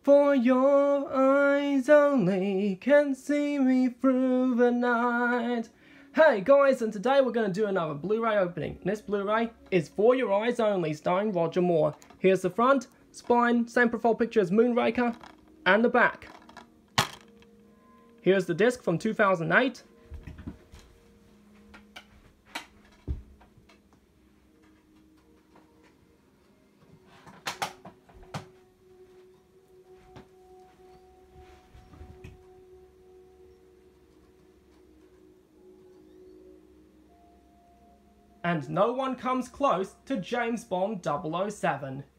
For your eyes only can see me through the night. Hey guys, and today we're going to do another Blu-ray opening. And this Blu-ray is For Your Eyes Only, starring Roger Moore. Here's the front, spine, same profile picture as Moonraker, and the back. Here's the disc from 2008. And no one comes close to James Bond 007.